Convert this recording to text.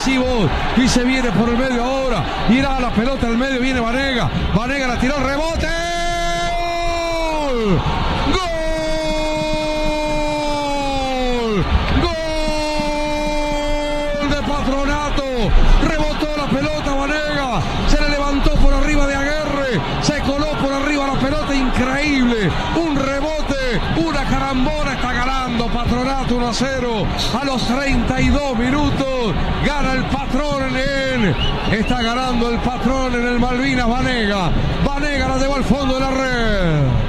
Y se viene por el medio ahora. Irá la pelota al medio. Viene Vanega. Vanega la tiró. Rebote. ¡Gol! ¡Gol! ¡Gol de Patronato! Rebotó la pelota Vanega. Se le levantó por arriba de Aguerre. Se coló por arriba la pelota. Increíble. Un rebote. Una carambola. Está ganando Patronato 1-0. A los 32 minutos. Gana el Patrón está ganando el Patrón en el Malvinas. Vanega la lleva al fondo de la red.